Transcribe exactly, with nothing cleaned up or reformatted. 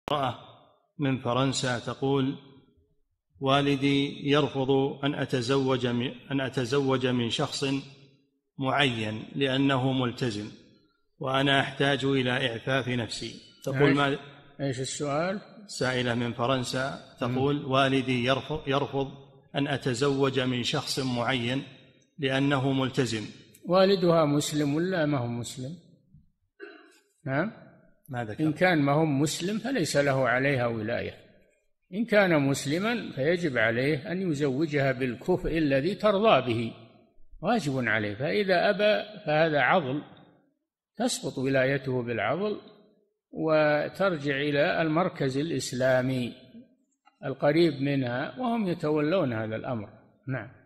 امرأة من فرنسا تقول: والدي يرفض أن أتزوج أن أتزوج من شخص معين لأنه ملتزم، وأنا أحتاج إلى إعفاف نفسي. تقول: ما إيش السؤال؟ سائلة من فرنسا تقول: والدي يرفض, يرفض أن أتزوج من شخص معين لأنه ملتزم. والدها مسلم ولا ما هو مسلم؟ نعم. إن كان ما هو مسلم فليس له عليها ولاية، إن كان مسلما فيجب عليه أن يزوجها بالكفء الذي ترضى به، واجب عليه. فإذا أبى فهذا عضل، تسقط ولايته بالعضل وترجع إلى المركز الإسلامي القريب منها وهم يتولون هذا الأمر. نعم.